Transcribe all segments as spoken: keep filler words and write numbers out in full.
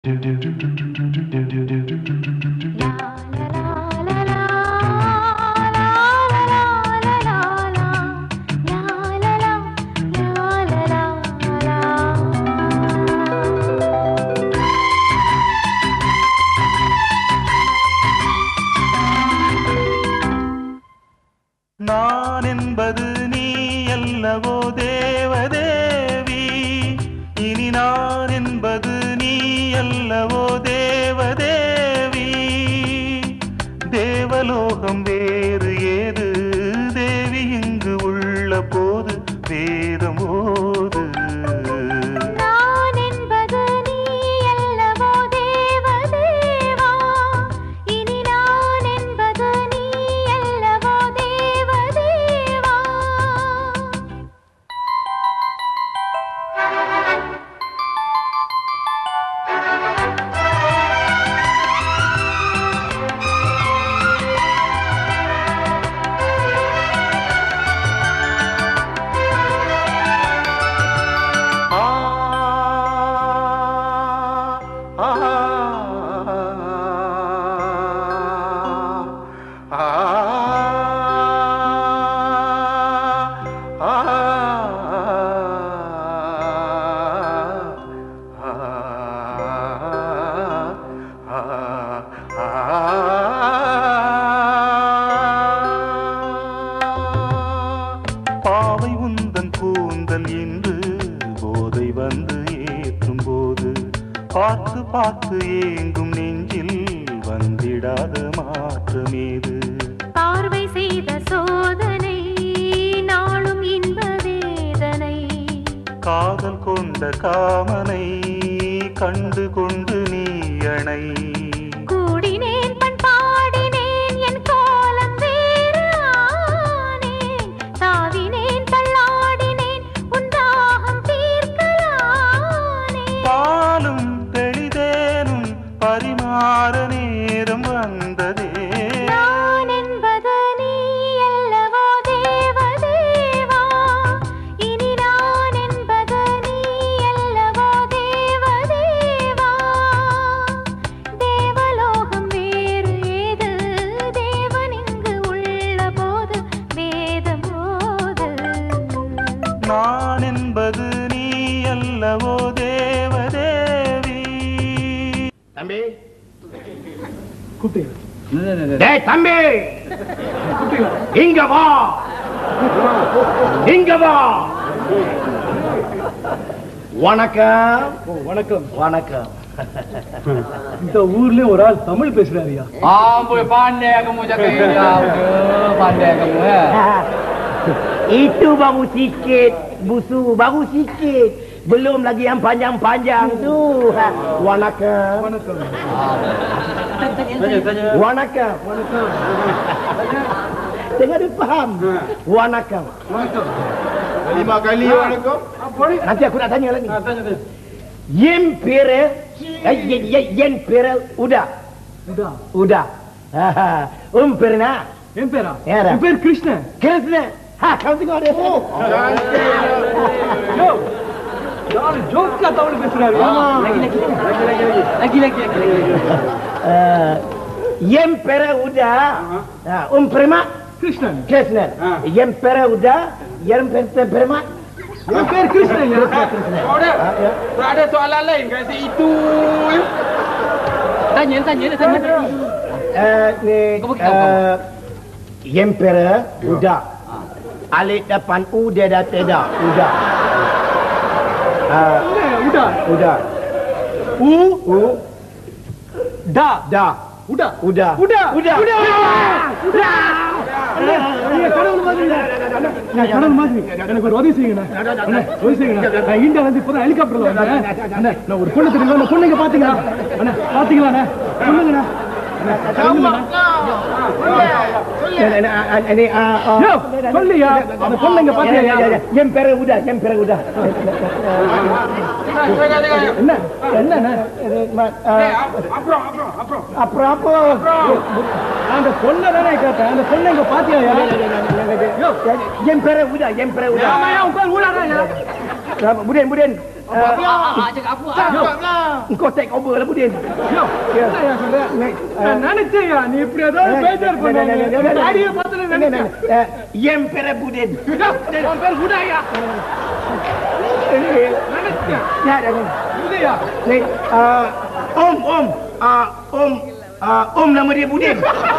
நான் என்பது நீ அல்லவோ தேவதேவி, இனி நான் என்பது நீ அல்லவோ தேவதேவி. தேவலோகம் வேறு ஏது தேவி, இங்கு உள்ள போது வேதம் ஓது. பாவை உந்தன் கூந்தல் இன்று போதை வந்து ஏற்றும் போது, பார்த்து பார்த்து ஏங்கும் நெஞ்சில் வந்திடாத மாற்றமேது. பார்வை செய்த சோதனை நாளும் இன்ப வேதனை, காதல் கொண்ட காமனை கண்டு கொண்டு நீ அணை. கூடினேன் பண்பாடினேன் என் கோலம் வேறு ஆனேன், தாவினேன் தள்ளாடினேன் உண்டாகம் தீர்க்கலானே. பாலும் தெளிதேனும் பரிமாற நேரம் வந்ததே. நான் என்பது நீ அல்லவோ தேவதேவா, இனி நான் என்பது நீ அல்லவோ தேவதேவா. தேவலோகம் வேறு ஏது தேவன் இங்கு உள்ள போது வேதம் ஓது. நான் என்பது நீ அல்லவோ தேவதேவி. தம்பி டேய் தம்பி, இங்க வா, இங்க வா. வணக்கம். வணக்கம். வணக்கம். இந்த ஊர்ல ஒரு ஆள் Tamil பேசுறாருயா. ஆம்பு pandai kamu jaga Indah. Pandai kamu ya. Itu baru sikit, busu baru sikit. Belum lagi yang panjang-panjang tu. Wanakkam. வணக்கம். Wanakkam. Tengah dia faham. Wanakkam. வணக்கம். Lima kali wanakkam. Nanti aku nak tanya lagi. Ah, tanya tanya. Yen pere, eh, yen, yen, yen pere udah. Udah. Udah. Haha. Um pernah. என் பேரா? Ya, dah. என் பேர் Krishnan. Krishna. Ha, kau tengok dia. Oh. யோ, யாரு ஜோக்கா தமிழ் பேசுறாரு? Lagi, lagi. லகி லகி லகி லகி லகி. Uh, yen pere udah. Ha, um prima. Krishnan. Krishna. Ah. Yen pere udah. Yen pere prima. என் பேர் Krishnan. Order. Ada soalan lain kat si itu. Tanya, tanya, tanya. Uh, ni Kau beritahu uh, yen pere udah. Alif depan u dia dah tidak. Udah. Uh, உடா. udah. உ U டா. dah. உடா. Udah. உடா. Udah. உடா. உடா. நீங்க கடவுள் மாதிரி. நான் கடவுள் மாதிரி. எனக்கு ஒரு உதவி செய்யுங்க. அண்ணா, உதவி செய்யுங்க. நான் இந்தியால இருந்து இப்பதான் ஹெலிகாப்டர்ல வந்தேன். அண்ணா, நான் ஒரு பொண்ணு தெரியுமா? அந்த பொண்ணு இங்க பாத்தீங்களா? அண்ணா, பாத்தீங்களா அண்ணா? சொல்லுங்கண்ணா. Ini யோ, சொல்லியா? அந்த பொண்ணு இங்க பாத்தீங்களா? yen pere udah. Yen pere udah. என்ன? என்னண்ணா? Aproh, aproh, aproh. Apa apa? அந்த பொண்ணை தானே கேட்டேன். அந்த பொண்ணை இங்க பாத்தியா? Yen pere udah. Yen pere udah. ஆமாயா, உட்கார் ஊடாதா. Kemudian kemudian Cakap apa? Kau take over lah Budin. யோ, என்ன ஐயா சொல்ற? நான் நினைச்சேயா நீ இப்படி ஏதாவது பேஜார் பண்ணுவாங்க. தாடியை பார்த்து நினைச்சேன். என் பேர Budin. உன் பேர் குடாயா? நினைச்சேன். இல்லையா? Om, Om. Ah, Om. Ah, Om nama dia Budin.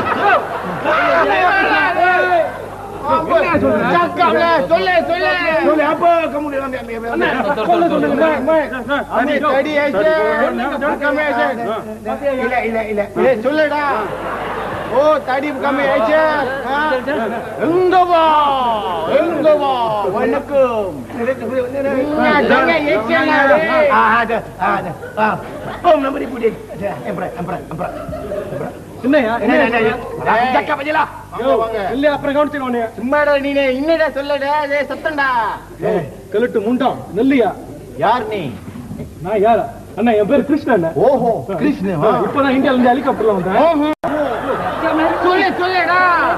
என்ன சொல்ற? Cakaplah, soleh, soleh. Boleh apa kamu dia ambil ambil ambil. சொல்ல சொல்லுங்க. Ambil tadi aja. Bukan main aja. Ilak ilak ilak. Eh, soleh dah. Oh, tadi bukan main aja. Ha? Enggak, Bang. Enggak, Bang. Waalaikum. Jangan action lah. Ah ada ada. Ah. Om nama dia Budin. Ada empret empret empret. என்னையா? Ini ada ya. Cakap aja lah. யோ, இல்லையா அப்புறம் கவனிச்சுக்கோனே. சும்மாடா நீனே இன்னடா சொல்லடா டேய் சத்தம்டா. ஏய், கலட்டு முண்டம் நெல்லியா? யார் நீ? நான் யார்? அண்ணா என் பேர் கிருஷ்ணன். ஓஹோ கிருஷ்ணன். இப்பதான் இந்தியால இருந்து ஹெலிகாப்டர்ல வந்தேன். சொல்லு சொல்லுடா.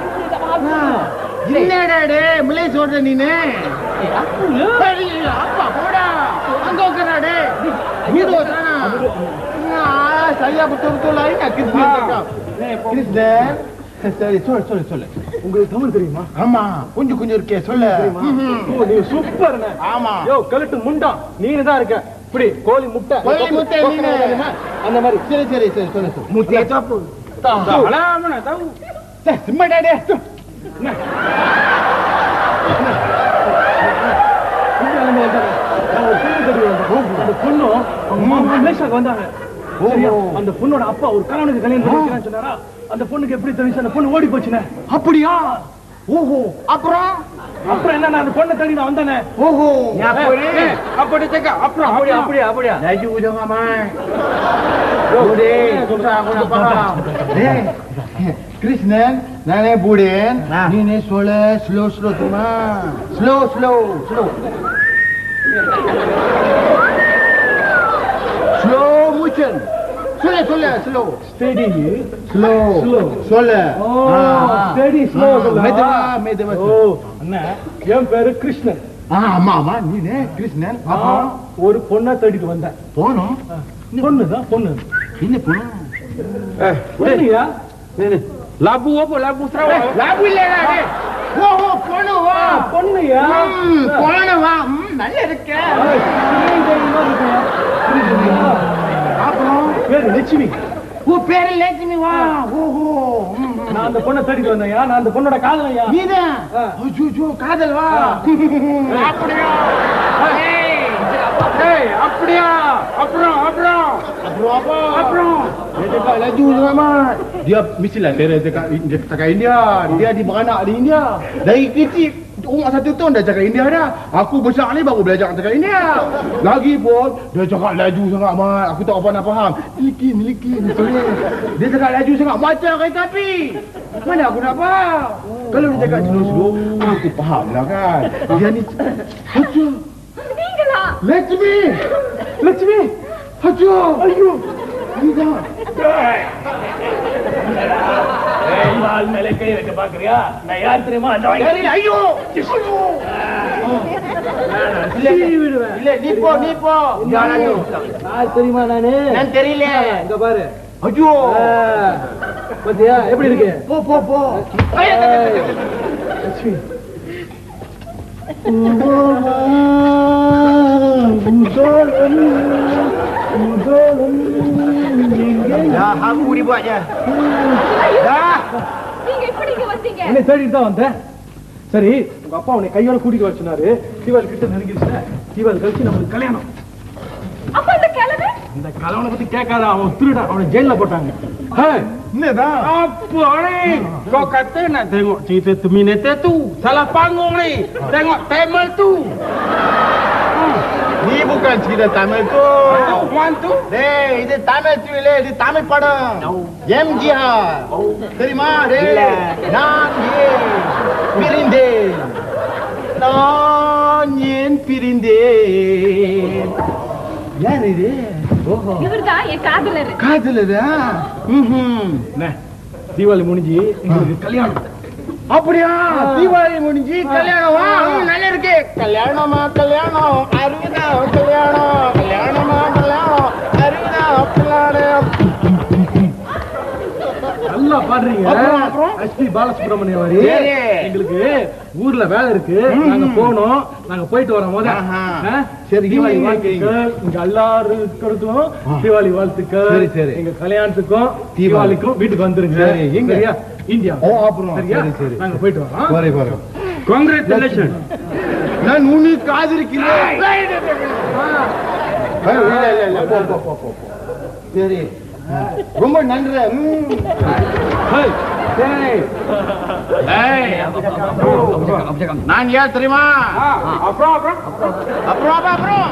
என்னடா டேய் முளை சொல்ற நீனே? சரி அப்பா போடா. அங்க உட்காரடா டேய். ஹீரோ தானா? Ah, saya betul-betul lain nak Krishnan. Krishnan. சரி சொல்லு சொல்லு சொல்லு. உங்களுக்கு தமிழ் தெரியுமா? ஆமா கொஞ்சம் கொஞ்சம் இருக்கே சொல்லு. ஓ, நீ சூப்பர்ண்ணே. ஆமா. யோ, கலட்டு முண்டம் நீனு தான் இருக்க. இப்படி கோழி முட்டை. கோழி முட்டை நீனு. அந்த மாதிரி. சரி சரி சரி சொல்லு சொல்லு. Muti itu apa? Tahu. Alah, mana tahu. Dah, semua dah dia. அந்த பொண்ணு அவங்க மாமா மலேசியாக்கு வந்தாங்க. சரியா? அந்த பொண்ணோட அப்பா ஒரு கணவனுக்கு கல்யாணம் பண்ணி வைக்கிறான்னு சொன்னாரா? அந்த பொண்ணுக்கு எப்படி தெரிஞ்சு அந்த பொண்ணு ஓடி போச்சுனே. அப்படியா? ஓஹோ அப்புறம் அப்புறம் என்ன அந்த பொண்ணை தேடி நான் வந்தானே. ஓஹோ அப்படி cakap அப்புறம் அப்படியே அப்படியே அப்படியே laju jangan main. Budin, susah aku nak faham. Deh, Krishnan, Nane Budin, ni ni solat slow slow tu mah. Slow slow slow. Slow motion. Solat solat slow. steady Slow. Slow. Solat. oh steady slow சொல்ல. மெதுவா மெதுவா. ஓ அண்ணா என் பேரு கிருஷ்ணன். ஆமா ஆமா நீ நே கிருஷ்ணன். ஒரு பொண்ணை தேடிட்டு வந்தேன். போனோம். பொண்ணுதான் பொண்ணு. என்ன பொண்ணு? பொண்ணுயா? Labu apa? Labu Sarawak. Labu இல்லடா டேய். ஓஹோ பொண்ணு வா. பொண்ணுயா? ம் பொண்ணு வா. ம் நல்லா இருக்கே. அப்புறம் பேரு லட்சுமி. ஓ பேரு லட்சுமி வா. ஓஹோ நான் அந்த பொண்ணை தேடிட்டு வந்தேன்யா. நான் அந்த பொண்ணோட காதலையா. நீதான். அஜோ காதல் வா. அப்படியா? ஏய் Hey, அப்படியா? அப்புறம் அப்புறம் Apuh apa? Apuh. Dia cakap laju sangat. Dia mestilah parents cakap dia cakap India. Dia di beranak di India. Dari kecil umur satu tahun dah cakap India dah. Aku besar ni baru belajar cakap India. Lagi pun dia cakap laju sangat mat. Aku tak apa nak faham. Niliki niliki niliki. Dia cakap laju sangat macam kereta api. Mana aku nak faham? Kalau dia cakap slow-slow, aku faham lah kan. Dia ni Haja. நீங்களா? Lakshmi. Lakshmi. Haja. Ayuh. Ida. ஏய் வால் மேல கை வைக்க பாக்குறியா? நான் யார் தெரியுமா? Dari ayuh. இல்ல நீ போ நீ போ. யார் தெரியுமா நானு? நான் தெரியல. இங்க பாரு. ஐயோ. பாத்தியா எப்படி இருக்கு? போ போ போ. Dah aku dibuatnya. Dah. நீங்க எப்படி இங்க வந்தீங்க? என்ன தேடிட்டு தான் வந்தேன். சரி உங்க அப்பா உன்னை கையோட கூட்டிட்டு வர சொன்னாரு. தீபாவளி கிட்ட நெருங்கிடுச்சு. தீபாவளி கழிச்சு நம்மளுக்கு கல்யாணம். அப்ப அந்த கிழமை இந்த கலவனை பத்தி கேட்காத. அவன் திருடா. அவனை ஜெயில போட்டாங்க. என்னதான்? Apa ni? Kau kata nak tengok cerita Terminator tu. Salah panggung ni. Tengok Tamil tu. Ni bukan cerita Tamil tu. One tu. Deh, இது Tamil tu le, இது Tamil படம். M G R. தெரியுமா? டேய். நான் ஏன் பிரிந்தேன். நான் ஏன் பிரிந்தேன். யார் இது? ஓஹோ. இவர்தான் என் காதலர். காதலரா? ம்ஹும். என்ன தீபாவளி முடிஞ்சு எங்களுக்கு கல்யாணம். அப்படியா தீபாவளி முடிஞ்சு கல்யாணமா நல்லா இருக்கு கல்யாணமா கல்யாணம் அருவிதா கல்யாணம் கல்யாணமா கல்யாணம் அருவிதா கல்யாணம் நல்லா பாடுறீங்க. அப்புறம், அப்புறம்? எஸ்பி பாலசுப்ரமணியம் மாதிரி சரி. எங்களுக்கு ஊர்ல வேலை இருக்கு. நாங்க போனோம். நாங்க போயிட்டு வரோம் முத. ஆஹா. ஆ? சரி, தீபாவளி இங்க, வாழ்த்துக்கள். இங்க எல்லாருக்கும் தீபாவளி வாழ்த்துக்கள். சரி, சரி. எங்க கல்யாணத்துக்கும் தீபாவளி. தீபாவளிக்கும் வீட்டுக்கு வந்துருங்க. சரி, எங்க? சரியா? இந்தியா. ஓ, அப்புறம். சரியா? சரி, சரி. நாங்க போயிட்டு வரோம். வரை வரை காங்கிராச்சுலேஷன். நான் உன்னை காதலிக்கிறேன். ஆ, இல்ல இல்ல இல்ல போ போ போ போ போ. சரி ரொம்ப நன்றி. ம். ஹேய், டேய். ஏய், நான் யார் தெரியுமா? அப்புறம் அப்புறம் அப்புறம் அப்புறம் அப்புறம்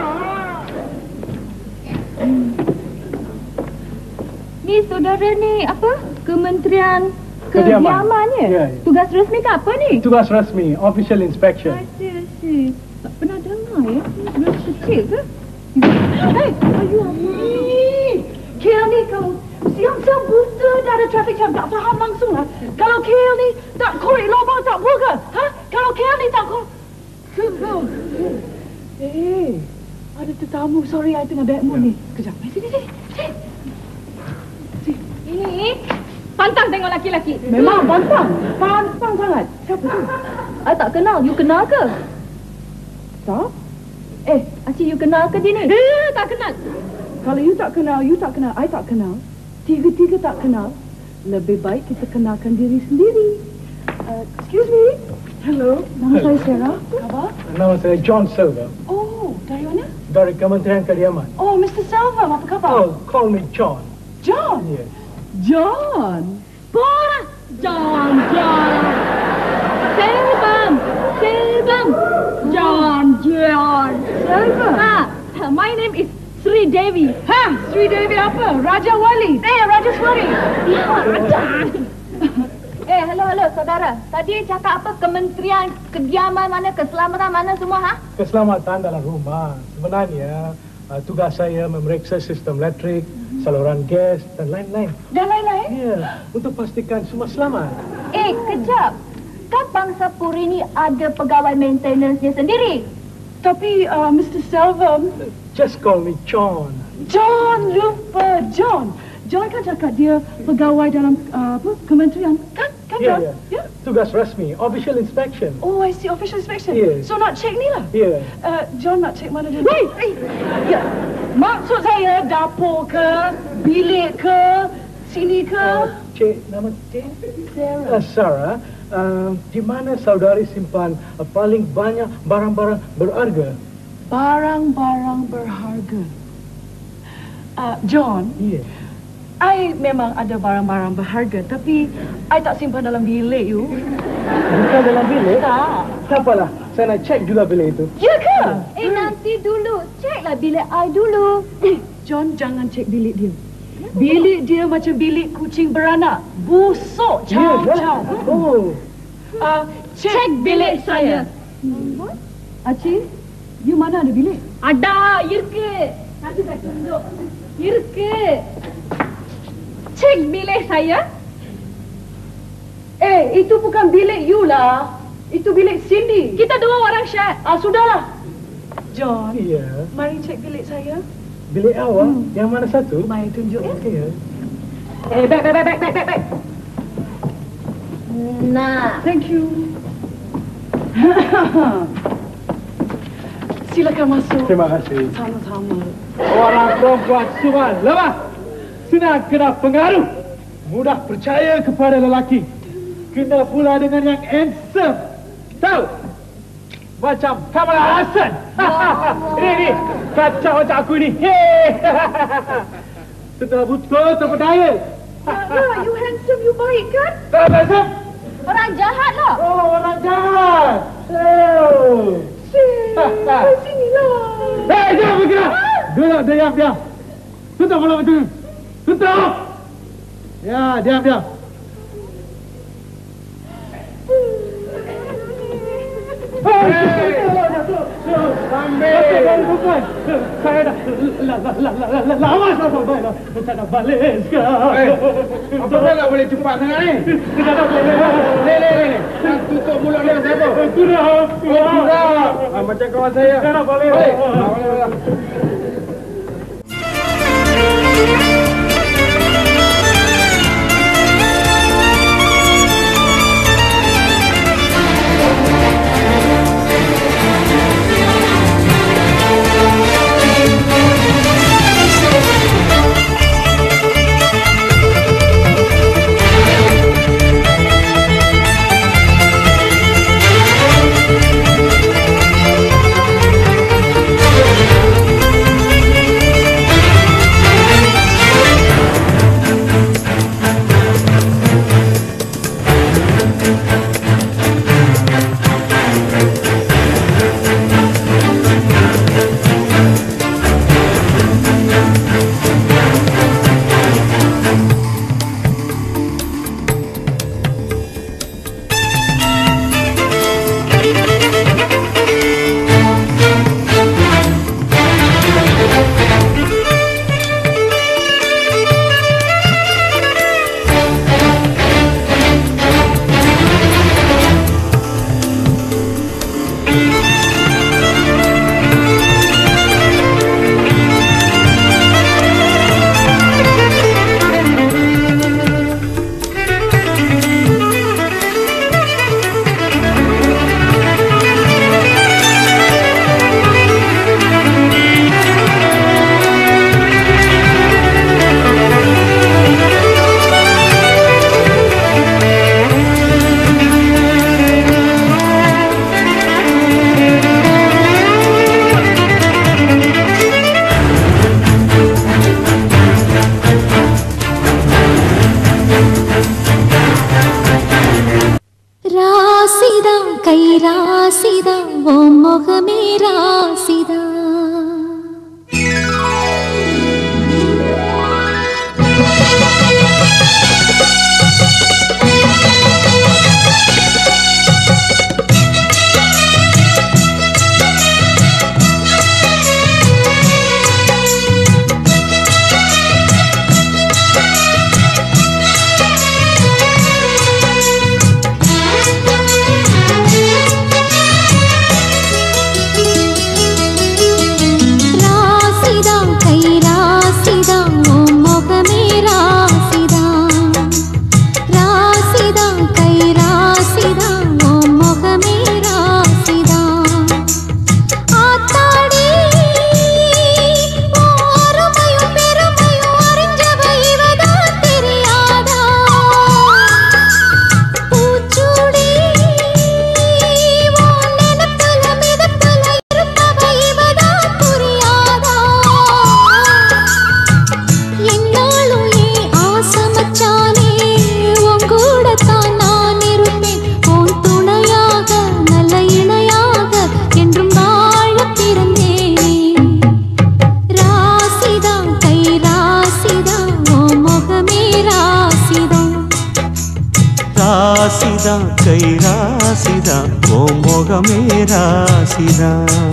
Ni saudara ni apa? Kementerian Kediaman. Kediaman ya? Ya, ya. Tugas rasmi ke apa ni? Tugas rasmi, official inspection. Ada sih. Tak pernah dengar ya. Budak kecil ke? Hei, ayu Amin. K L ni kalau siang-siang buta dah ada traffic jam. Tak faham langsung lah. Kalau K L ni tak korek lubang tak buka. Ha? Kalau K L ni tak korek. Eh, ada tetamu. Sorry, I tengah bad mood ni. Kejap. Sini, sini, sini. Ini pantang tengok laki-laki. Memang pantang. Pantang sangat. Siapa tu? I tak kenal. You kenal ke? Tak? Eh, Acik, you kenal ke dia ni? Eh, tak kenal. Kalau you tak kenal, you tak kenal, I tak kenal. Tiga-tiga tak kenal. Lebih baik kita kenalkan diri sendiri. Uh, excuse me. Hello, nama saya Sarah. Khabar? Nama saya John Silva Oh, dari mana? dari Kementerian Kediaman. Oh, Mister Salva, apa khabar? Oh, call me John. John. Yes. John. Borat. John, John. Selvam. Selvam. John, John. Selvam. Ah, my name is Sri Devi. Ha, Sri Devi apa? Raja Wali. Eh, Raja Swari. Ya, Raja. Eh, hello, hello, saudara. Tadi cakap apa? Kementerian Kediaman mana, keselamatan mana semua, ha? Keselamatan dalam rumah. Sebenarnya uh, tugas saya memeriksa sistem elektrik, saluran gas dan lain-lain. Dan lain-lain? Ya, untuk pastikan semua selamat. Eh, kejap. Kan bangsa Puri ni ada pegawai maintenance-nya sendiri. Tapi, uh, Mister Selvam... Just call me John. John, lupa. John. John kan cakap dia pegawai dalam uh, apa, kementerian. Kan? Kan, Ya, John? ya. Tugas rasmi, official inspection. Oh, I see. Official inspection. Yes. So, nak cek ni lah. Ya. Uh, John nak cek mana dia? Wait! Ya. Maksud saya dapur ke, bilik ke, sini ke? Uh, Cik, nama Cik? Sarah. Uh, Sarah, uh, di mana saudari simpan uh, paling banyak barang-barang berharga? Barang-barang berharga. Uh, John, Ya. I memang ada barang-barang berharga, tapi I tak simpan dalam bilik you. Bukan dalam bilik? Tak. Tak apalah, saya nak cek juga bilik itu. Ya ke? Eh, nanti dulu. Ceklah bilik I dulu. Eh, John, jangan cek bilik dia. Bilik dia macam bilik kucing beranak. Busuk, Ya, caw-caw. Oh. Uh, cek, cek bilik saya. Acik, you mana ada bilik? Ada, இருக்கு. Nanti saya tunjuk. இருக்கு. Cek bilik saya. Eh, itu bukan bilik you lah. Itu bilik Cindy. Kita dua orang share. Ah, sudahlah. John, Iya. mari cek bilik saya. Bilik awak? Yang mana satu? Mari tunjuk ya. Iya. Eh, back, back, back, back, back, back, back. Nah. Thank you. Silakan masuk. Terima kasih. Sama-sama. Orang perempuan semua lemah. Senang kena pengaruh. Mudah percaya kepada lelaki. Kena pula dengan yang handsome. Tahu? Macam Kamala Hassan. Ini, ini. Kacau macam aku ni. Hei. Sudah betul terpedaya. Ya, you handsome, you baik kan? Tak handsome? Orang jahat lah. Oh, orang jahat. Oh. Sini, sini lah. Hei, jangan bergerak. Duduk, diam, diam. Tutup mulut macam ni. Tutup. Ya, diam, diam. Hei. ambil. Saya dah lama saya sampai dah. Saya dah balik sekarang. Eh, apa kau tak boleh cepat sangat ni? Kita dah balik. Leh, leh, leh. Jangan tutup mulut dia siapa? Sudah. Oh, sudah. Ah, macam kawan saya. Saya dah balik. Balik. Ah, balik, balik. ராசிதான் கை ராசிதான் ஓ முகமே ராசிதான்.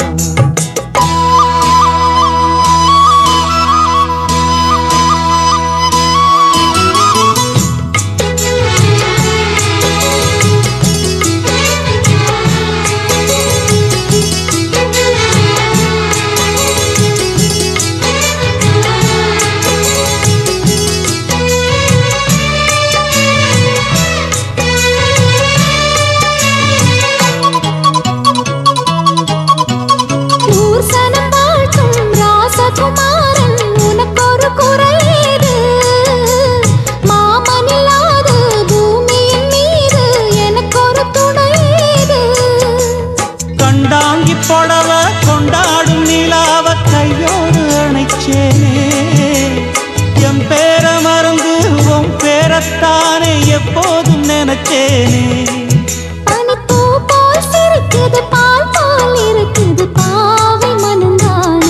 புடவ கொண்டாடும் நிலாவ கையோடு அணைச்சேனே, என் பேர மறந்து உன் பேரத்தானே எப்போதும் நினைச்சேனே. பனிப்பூ போல் சிரிக்குது பால் பால் இருக்குது பாவை மனந்தானே.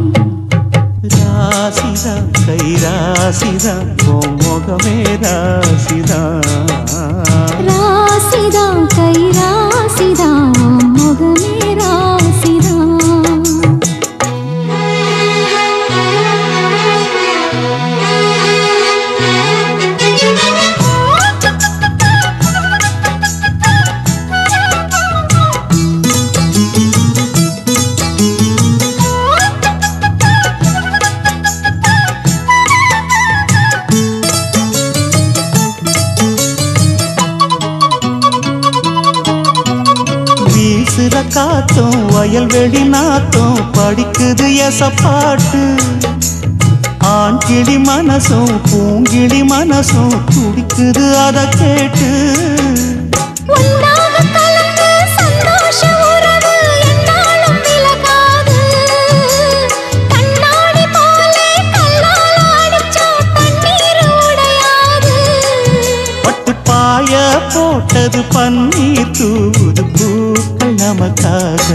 ராசிதா கை ராசிதா உன் முகமே ராசிதா. ராசிதா கை ராசிதா உன் முகமே ராசிதா. காத்தும் வயல்வெளி நாத்தும் படிக்குது எசப்பாட்டு ஆண் கிளி மனசும் பூங்கிளி மனசும் துடிக்குது அத கேட்டு ஒன்னாக கலந்து சந்தோஷ உறவு என்னாலும் விலகாது கண்ணாடி போலே கல்லால் அடிச்சா தண்ணீர் உடையாது பட்டு பாய போட்டது பன்னீர் தூது பூக்கள் நமக்காக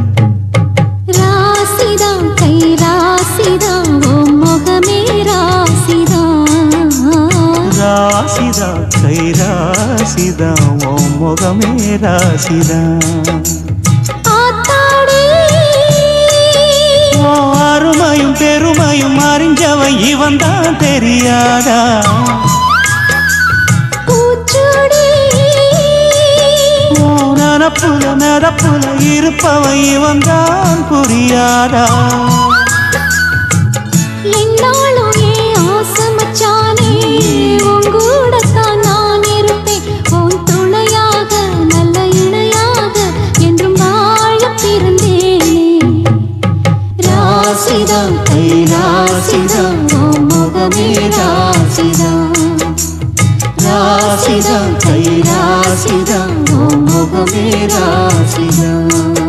ராசிதான் கை ராசிதான் ஓ முகமே ராசிதான் ராசிதா கை ராசிதா ஓ முகமே ராசிதா ஆத்தாடி ஓ அருமையும் பெருமையும் அறிஞ்சவன் இவன் தான் தெரியாதா பூச்சூடி ஓ நனப்புல நடப்புல இருப்பவன் இவன் தான் புரியாதா என்னாலும் ஏன் ஆசை மச்சானே உன் கூடத்தான் நான் இருப்பேன் உன் துணையாக நல்ல இணையாக என்றும் வாழ பிறந்தேனே ராசிதான் கை ராசிதான் உன் முகமே ராசிதான் ராசிதான் கை ராசிதான் உன் முகமே ராசிதான்